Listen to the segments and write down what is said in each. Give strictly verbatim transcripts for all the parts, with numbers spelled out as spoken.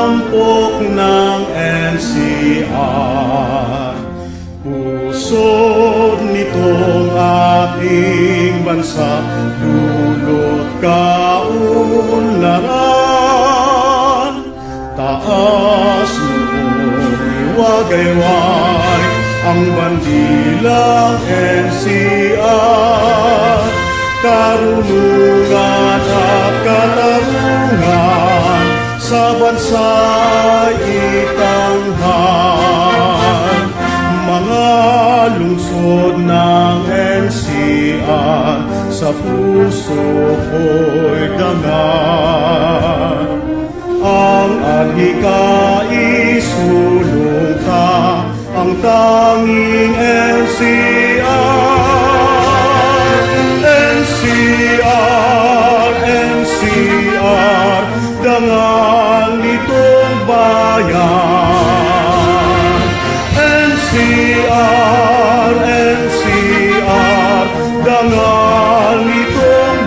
tampok ng N C R. Pusod nitong ating bansa, dulot kaunlaran. Taas noong iwagayway ang bandilang N C R. Karunungan at katarungan sa bansa'y itanghal. Mga lungsod ng N C R sa puso ko'y dangan. Ang adhika isulong ka, ang tanging N C R. N C R, N C R, dangal nitong bayan. N C R, N C R, dangal nitong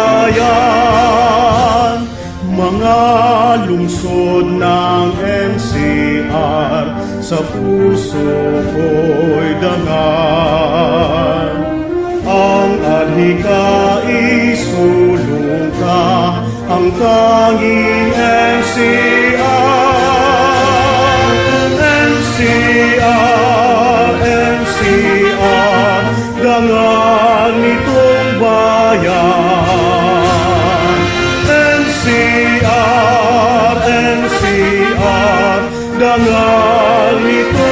bayan. Mga lungsod ng N C R sa puso ko'y dangal. Ang adhika isulong ka, ang tanging N C R. N C R, N C R, dangal nitong bayan. N C R, N C R, dangal nitong